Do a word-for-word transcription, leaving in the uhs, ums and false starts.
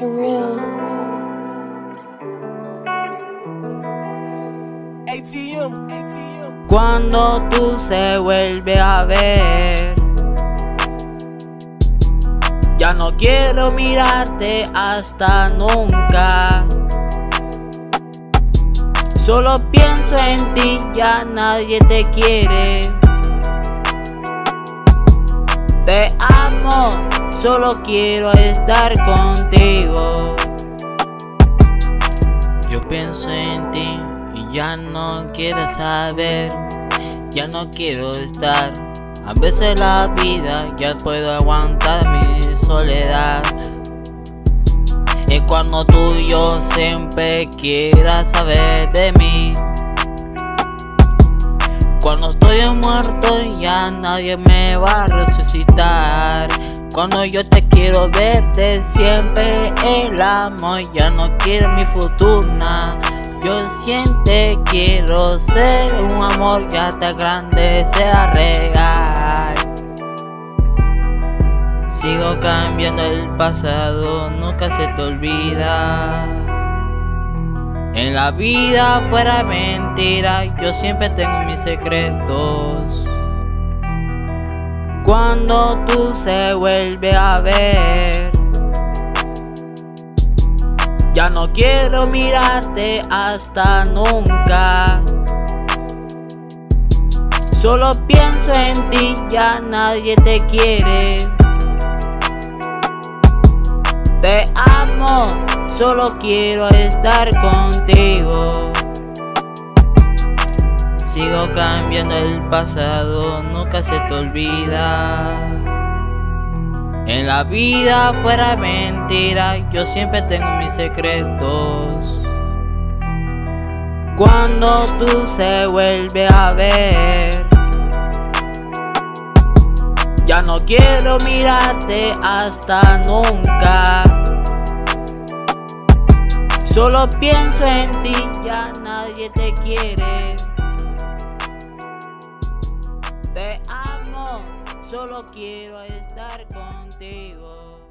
Cuando tú se vuelve a ver, ya no quiero mirarte hasta nunca. Solo pienso en ti, ya nadie te quiere. Te amo, solo quiero estar contigo. Yo pienso en ti y ya no quiero saber, ya no quiero estar. A veces la vida ya puedo aguantar mi soledad. Y cuando tú y yo siempre quieras saber de mí, cuando estoy muerto ya nadie me va a resucitar. Cuando yo te quiero verte siempre el amor, ya no quiero mi fortuna. Yo siempre quiero ser un amor ya tan grande sea real. Sigo cambiando el pasado, nunca se te olvida. En la vida fuera mentira, yo siempre tengo mis secretos. Cuando tú se vuelve a ver, ya no quiero mirarte hasta nunca. Solo pienso en ti, ya nadie te quiere. Te amo, solo quiero estar contigo. Sigo cambiando el pasado, nunca se te olvida. En la vida fuera mentira, yo siempre tengo mis secretos. Cuando tú se vuelve a ver, ya no quiero mirarte hasta nunca. Solo pienso en ti, ya nadie te quiere. Te amo, solo quiero estar contigo.